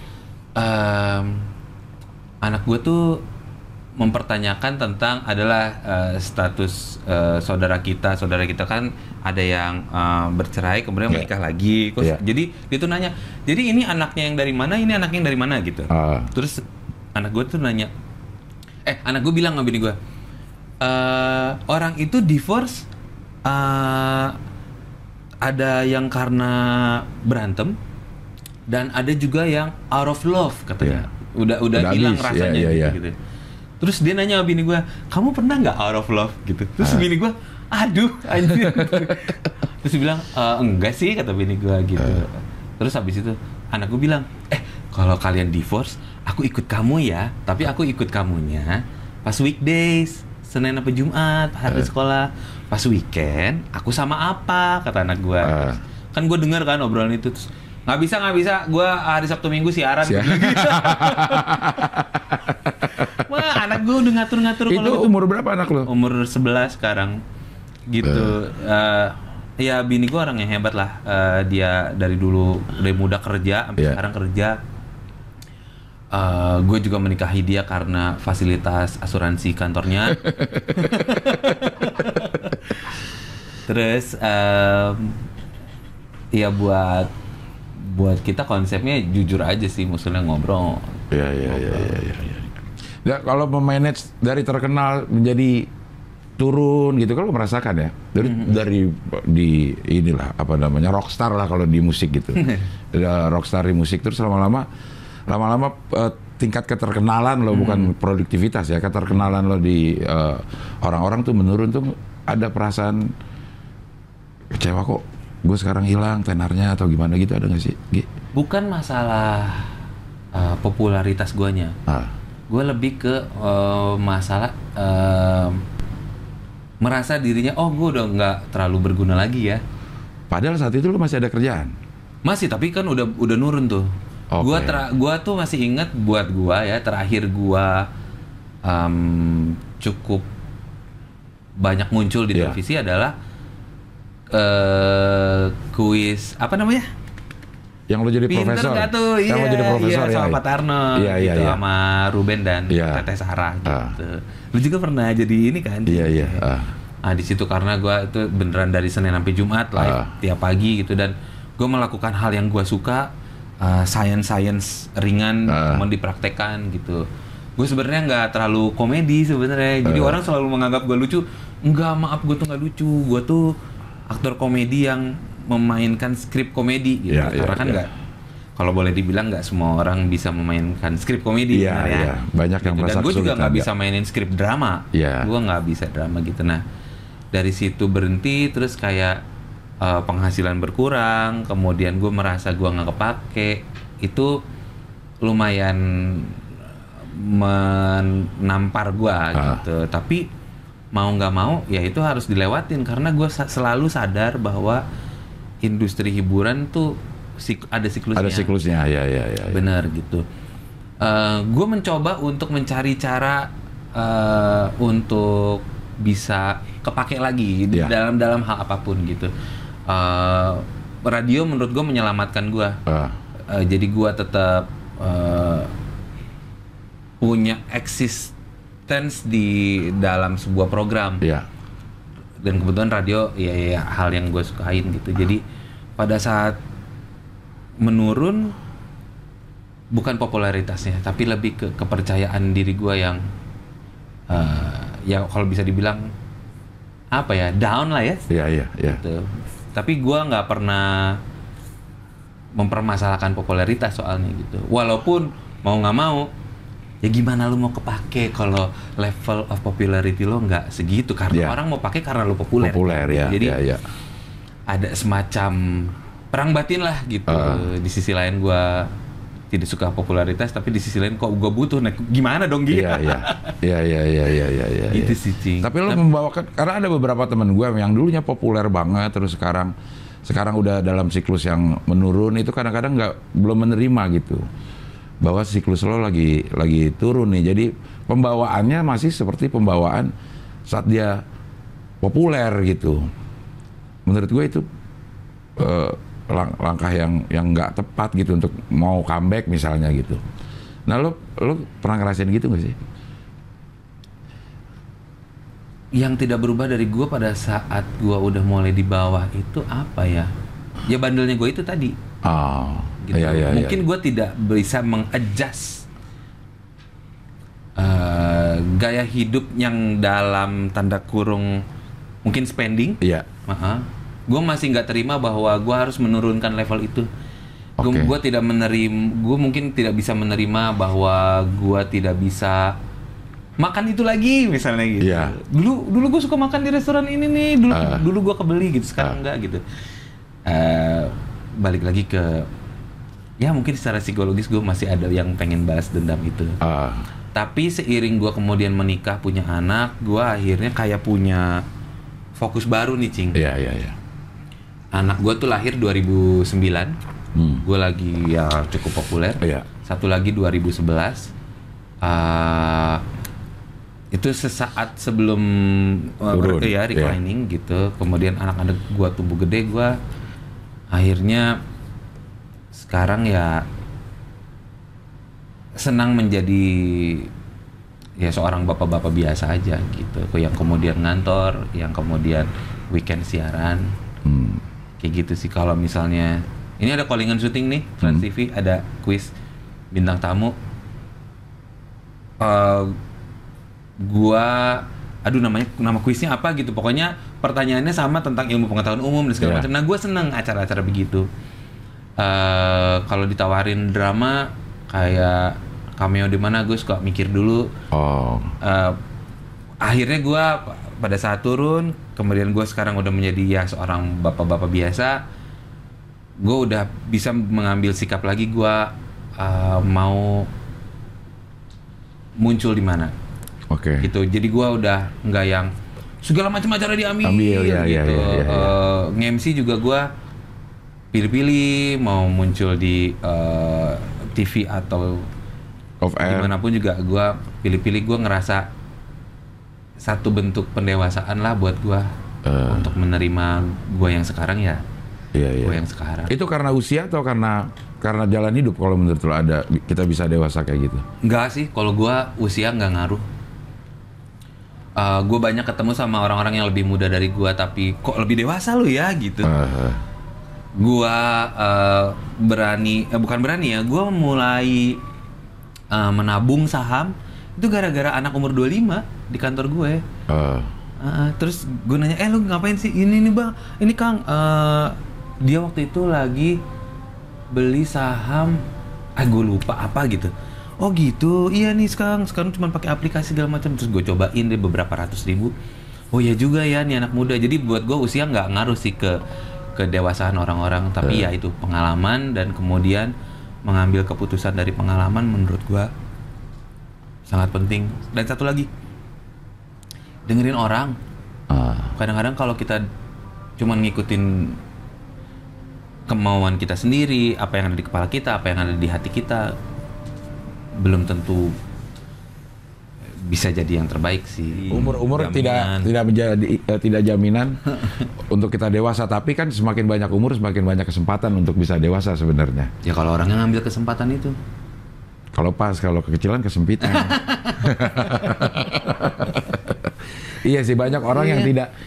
anak gue tuh mempertanyakan tentang adalah status saudara kita kan ada yang bercerai kemudian menikah lagi. Jadi dia tuh nanya, jadi ini anaknya yang dari mana, ini anaknya yang dari mana gitu. Terus anak gue tuh nanya, anak gue bilang sama bini gue, orang itu divorce ada yang karena berantem dan ada juga yang out of love katanya. Udah hilang rasanya gitu. Terus dia nanya sama bini gue, kamu pernah nggak out of love gitu? Terus bini gue, aduh anjir. Terus dia bilang, enggak sih kata bini gue gitu. Terus habis itu anak gue bilang, kalau kalian divorce, aku ikut kamu ya. Tapi aku ikut kamunya pas weekdays, Senin sampai Jumat, hari sekolah. Pas weekend, aku sama apa kata anak gue. Kan gue dengar kan obrolan itu. Terus, nggak bisa, gue hari Sabtu Minggu siaran. Wah, anak gue udah ngatur-ngatur. Itu umur berapa anak lo? Umur 11 sekarang gitu. Ya bini gue orang yang hebat lah. Dia dari dulu dari muda kerja sampai sekarang kerja. Gue juga menikahi dia karena fasilitas asuransi kantornya. Terus ya buat kita konsepnya jujur aja sih, maksudnya ngobrol. Iya. Ya, kalau memanage dari terkenal menjadi turun gitu, kalau merasakan ya dari di inilah apa namanya rockstar lah kalau di musik gitu. Rockstar di musik terus lama-lama tingkat keterkenalan lo bukan produktivitas ya, keterkenalan lo di orang-orang tuh menurun tuh, ada perasaan kecewa kok gue sekarang hilang tenarnya atau gimana gitu, ada nggak sih? Bukan masalah popularitas guanya. Gue lebih ke masalah merasa dirinya gue udah nggak terlalu berguna lagi ya. Padahal saat itu lo masih ada kerjaan. Masih, tapi kan udah nurun tuh. Okay. Gua tuh masih ingat buat gua ya, terakhir gua cukup banyak muncul di televisi adalah kuis apa namanya? Yang lo jadi profesor. Tuh, yang lo jadi profesor ya. Sama Pak Tarno gitu, sama Ruben dan Teteh Sarah gitu. Lu juga pernah jadi ini kan? Iya. Di situ karena gua itu beneran dari Senin sampai Jumat live tiap pagi gitu, dan gua melakukan hal yang gua suka, science ringan mau dipraktekkan gitu. Gue sebenarnya nggak terlalu komedi sebenarnya. Jadi orang selalu menganggap gue lucu. Enggak, maaf, gue tuh nggak lucu. Gue tuh aktor komedi yang memainkan skrip komedi gitu. Karena kan nggak, kalau boleh dibilang nggak semua orang bisa memainkan skrip komedi. Banyak yang merasa kesulitan. Dan gue juga nggak bisa mainin skrip drama. Gue nggak bisa drama gitu. Nah, dari situ berhenti, terus kayak penghasilan berkurang, kemudian gue merasa gue nggak kepake. Itu lumayan menampar gue gitu. Tapi mau nggak mau ya itu harus dilewatin, karena gue selalu sadar bahwa industri hiburan tuh ada siklusnya. Ada siklusnya, ya. Bener gitu. Gue mencoba untuk mencari cara untuk bisa kepake lagi dalam hal apapun gitu. Radio menurut gue menyelamatkan gue. Jadi gue tetap punya eksistens di dalam sebuah program. Dan kebetulan radio ya hal yang gue sukain gitu. Jadi pada saat menurun, bukan popularitasnya, tapi lebih ke kepercayaan diri gue yang ya kalau bisa dibilang apa ya, down lah ya. Iya. Gitu. Tapi gue nggak pernah mempermasalahkan popularitas soalnya gitu. Walaupun mau nggak mau, ya gimana lu mau kepake kalau level of popularity lo nggak segitu, karena orang mau pakai karena lo populer. Jadi ada semacam perang batin lah gitu. Di sisi lain gue tidak suka popularitas, tapi di sisi lain kok gue butuh, nah gimana dong gitu. Iya. Itu sih, Cing. Tapi lo membawakan, karena ada beberapa teman gue yang dulunya populer banget, terus sekarang udah dalam siklus yang menurun, itu kadang-kadang belum menerima gitu, bahwa siklus lo lagi turun nih. Jadi pembawaannya masih seperti pembawaan saat dia populer gitu. Menurut gue itu langkah yang nggak tepat gitu untuk mau comeback misalnya gitu. Nah lo pernah ngerasain gitu nggak sih? Yang tidak berubah dari gue pada saat gue udah mulai di bawah itu apa ya? Ya bandelnya gue itu tadi. Gitu. Mungkin gue tidak bisa mengadjust gaya hidup yang dalam tanda kurung mungkin spending. Gue masih nggak terima bahwa gue harus menurunkan level itu. Gue tidak menerima, gue mungkin tidak bisa menerima bahwa gue tidak bisa makan itu lagi misalnya gitu. Yeah. Dulu gue suka makan di restoran ini nih, dulu gue kebeli gitu, sekarang enggak gitu. Balik lagi ke, ya mungkin secara psikologis gue masih ada yang pengen balas dendam itu. Tapi seiring gue kemudian menikah, punya anak, gue akhirnya kayak punya fokus baru nih, Cing. Iya. Anak gue tuh lahir 2009, gue lagi ya cukup populer. Satu lagi 2011. Itu sesaat sebelum reclining gitu. Kemudian anak-anak gue tumbuh gede, gue akhirnya sekarang ya senang menjadi ya seorang bapak-bapak biasa aja gitu. Yang kemudian ngantor, yang kemudian weekend siaran. Kayak gitu sih. Kalau misalnya ini ada callingan syuting nih Trans TV, ada kuis bintang tamu. Nama kuisnya apa gitu. Pokoknya pertanyaannya sama tentang ilmu pengetahuan umum dan segala macam. Nah, gue seneng acara-acara begitu. Kalau ditawarin drama kayak cameo di mana, gue suka mikir dulu. Akhirnya gue pada saat turun, kemudian gue sekarang udah menjadi ya seorang bapak-bapak biasa. Gue udah bisa mengambil sikap lagi, gue mau muncul di mana. Gitu. Jadi gue udah nggak yang segala macam acara diambil gitu. Nge-MC juga gue pilih-pilih, mau muncul di TV atau dimanapun juga gue pilih-pilih. Gue ngerasa satu bentuk pendewasaan lah buat gue untuk menerima gue yang sekarang ya. Gue yang sekarang. Itu karena usia atau karena jalan hidup? Kalau menurut lo ada kita bisa dewasa kayak gitu? Enggak sih, kalau gue usia nggak ngaruh. Gue banyak ketemu sama orang-orang yang lebih muda dari gue, tapi kok lebih dewasa lu ya gitu. Gue bukan berani ya, gue mulai menabung saham itu gara-gara anak umur 25 di kantor gue. Terus gue nanya, lu ngapain sih? Ini nih bang, ini Kang, dia waktu itu lagi beli saham, gue lupa apa gitu. Oh gitu, iya nih sekarang cuma pakai aplikasi segala macam. Terus gue cobain deh beberapa ratus ribu. Oh iya juga ya nih anak muda. Jadi buat gue usia nggak ngaruh sih ke kedewasaan orang-orang. Tapi ya itu pengalaman, dan kemudian mengambil keputusan dari pengalaman menurut gue sangat penting. Dan satu lagi, dengerin orang. Kadang-kadang kalau kita cuma ngikutin kemauan kita sendiri, apa yang ada di kepala kita, apa yang ada di hati kita, belum tentu bisa jadi yang terbaik sih. Umur tidak jaminan untuk kita dewasa, tapi kan semakin banyak umur semakin banyak kesempatan untuk bisa dewasa sebenarnya. Ya kalau orangnya ngambil kesempatan itu. Kalau kekecilan kesempitan. Iya sih, banyak orang yang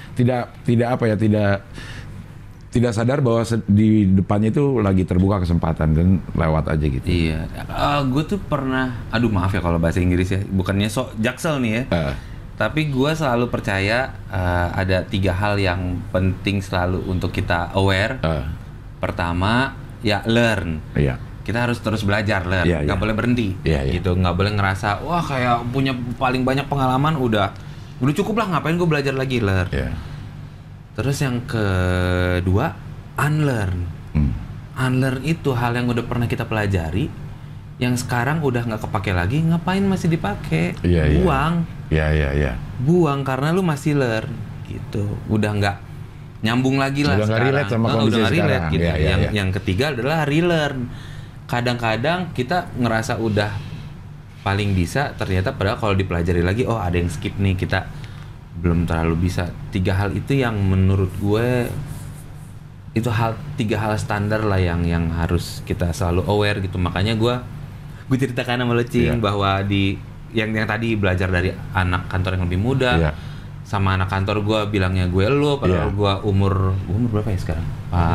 tidak sadar bahwa di depannya itu lagi terbuka kesempatan dan lewat aja gitu. Iya. Gue tuh pernah, maaf ya kalau bahasa Inggris ya, bukannya sok jaksel nih ya. Tapi gue selalu percaya ada 3 hal yang penting selalu untuk kita aware. Pertama, ya learn. Kita harus terus belajar, learn. Nggak boleh berhenti. Gitu. Nggak boleh ngerasa, wah kayak punya paling banyak pengalaman, udah cukup lah, ngapain gue belajar lagi, learn. Terus yang kedua, unlearn. Unlearn itu hal yang udah pernah kita pelajari, yang sekarang udah nggak kepake lagi, ngapain masih dipakai? Buang. Buang karena lu masih learn gitu. Udah nggak nyambung lagi lah udah sekarang. Udah relate sama kondisi sekarang. Gitu. Yang ketiga adalah relearn. Kadang-kadang kita ngerasa udah paling bisa, ternyata padahal kalau dipelajari lagi, ada yang skip nih, kita belum terlalu bisa. 3 hal itu yang menurut gue itu 3 hal standar lah yang harus kita selalu aware gitu. Makanya gue ceritakan sama lo, Cing, bahwa di yang tadi belajar dari anak kantor yang lebih muda, sama anak kantor gue bilangnya gue lo, padahal gue umur berapa ya sekarang?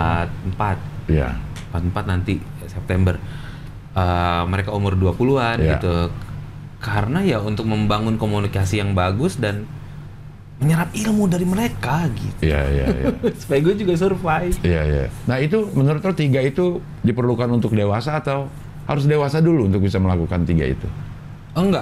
44 nanti September. Mereka umur 20-an gitu. Karena ya untuk membangun komunikasi yang bagus dan menyerap ilmu dari mereka gitu. Iya. Supaya gue juga survive. Iya. Nah itu menurut lo 3 itu diperlukan untuk dewasa atau harus dewasa dulu untuk bisa melakukan 3 itu? Oh enggak.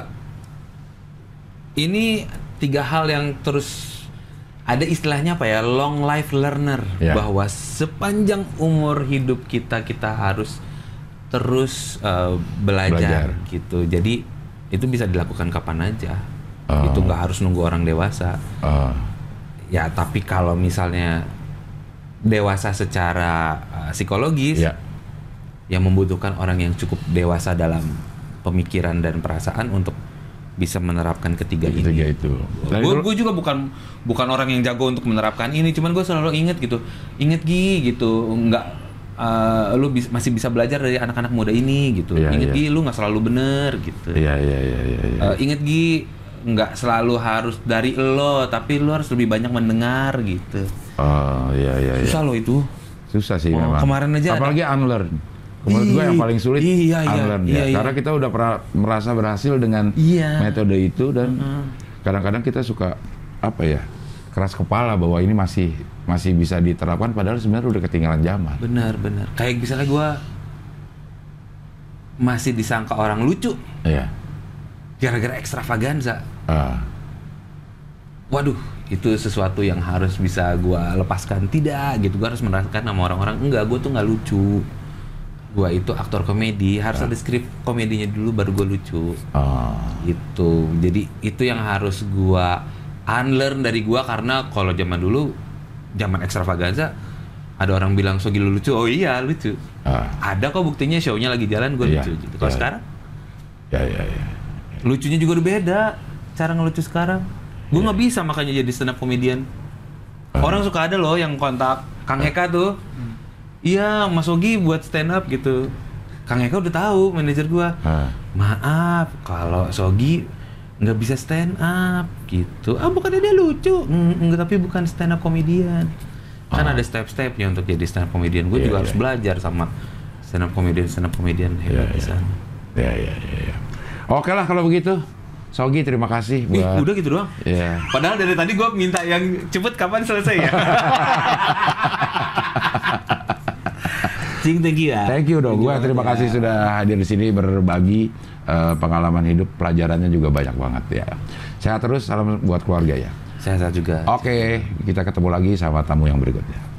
Ini 3 hal yang terus ada istilahnya apa ya, long life learner, bahwa sepanjang umur hidup kita harus terus belajar gitu. Jadi itu bisa dilakukan kapan aja. Itu nggak harus nunggu orang dewasa. Ya tapi kalau misalnya dewasa secara psikologis, yang membutuhkan orang yang cukup dewasa dalam pemikiran dan perasaan untuk bisa menerapkan ketiga ini. Itu. Gue juga bukan orang yang jago untuk menerapkan ini, cuman gue selalu inget gitu, gitu, nggak masih bisa belajar dari anak-anak muda ini gitu. Inget Gi, lu nggak selalu bener gitu. Iya. Inget Gi, nggak selalu harus dari lo, tapi lo harus lebih banyak mendengar gitu. Iya. Susah lo itu. Susah sih memang. Kemarin aja apalagi unlearn. Menurut gue yang paling sulit unlearn iya. Karena kita udah pernah merasa berhasil dengan metode itu dan kadang-kadang kita suka keras kepala bahwa ini masih bisa diterapkan padahal sebenarnya udah ketinggalan zaman. Benar. Kayak misalnya gue masih disangka orang lucu. Iya. Gara-gara ekstravaganza. Waduh, itu sesuatu yang harus bisa gue lepaskan. Tidak gitu, gue harus merasakan sama orang-orang, enggak, gue tuh nggak lucu. Gue itu aktor komedi, harus ada skrip komedinya dulu baru gue lucu. Gitu. Jadi itu yang harus gue unlearn dari gue, karena kalau zaman dulu, zaman ekstravaganza, ada orang bilang Sogi lu lucu, oh iya lucu. Ada kok buktinya, show-nya lagi jalan gue lucu gitu. Kalau sekarang, lucunya juga udah beda. Cara ngelucu sekarang, gue nggak bisa makanya jadi stand up comedian. Orang suka ada loh yang kontak Kang Eka tuh. Iya, Mas Sogi buat stand up gitu. Kang Eka udah tahu, manajer gua. Maaf, kalau Sogi nggak bisa stand up gitu. Bukannya dia lucu, enggak, tapi bukan stand up comedian. Kan ada step-stepnya untuk jadi stand up comedian. Gue juga harus belajar sama stand up comedian hebat di sana. Iya. Oke lah kalau begitu. Sogi, terima kasih buat... udah gitu doang? Iya. Padahal dari tadi gue minta yang cepet kapan selesai ya? Thank you ya. Thank you dong. Gue terima kasih sudah hadir di sini berbagi pengalaman hidup, pelajarannya juga banyak banget ya. Sehat terus, salam buat keluarga ya. Sehat juga. Oke, kita ketemu lagi sama tamu yang berikutnya.